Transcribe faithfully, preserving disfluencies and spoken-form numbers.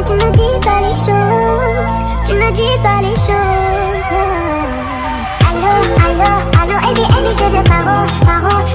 mais tu ne dis pas les choses. Tu ne dis pas les choses. Allô, allô, allô, Eddie, Eddie, je te fais paro, paro.